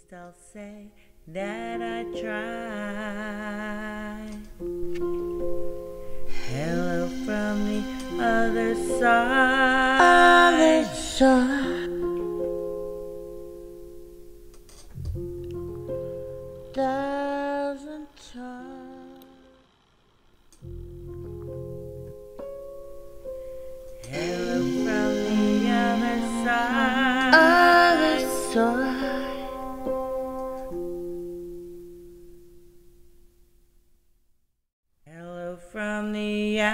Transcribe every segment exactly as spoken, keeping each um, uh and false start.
least I'll say that I tried. Hello from the other side. Other side. Thousand times. Hello from the other side. Other side. Hello from the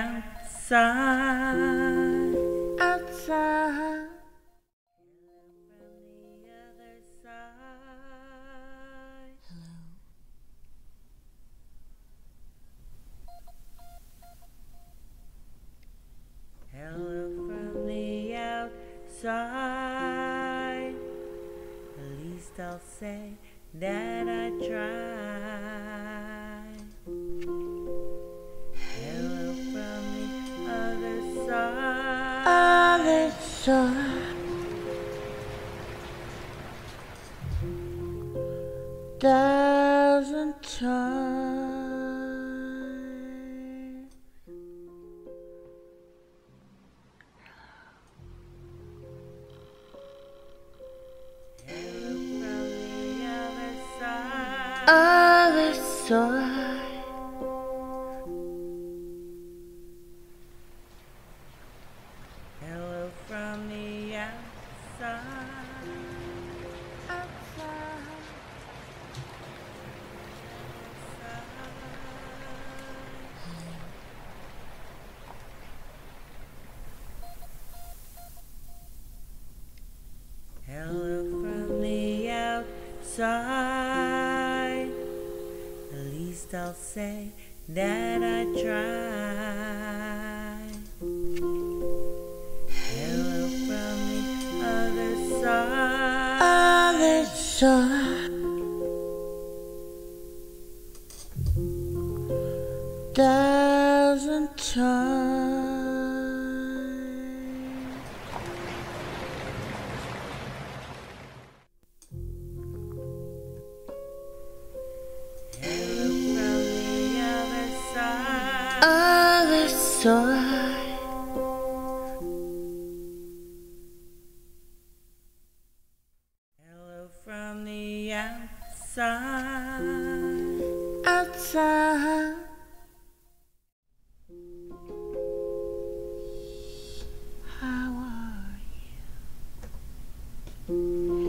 outside. Outside. Hello from the other side. Hello. Hello from the outside. At least I'll say that I tried. Hello from the other side. Other side. Thousand times. Hello from the other side. Other side. Hello from the outside. Outside. Hello from the outside. At least I'll say that I tried. Hello from the other side. Other side. Thousand times. Hello from the other side. Other side. Hello from the outside. Outside. How are you?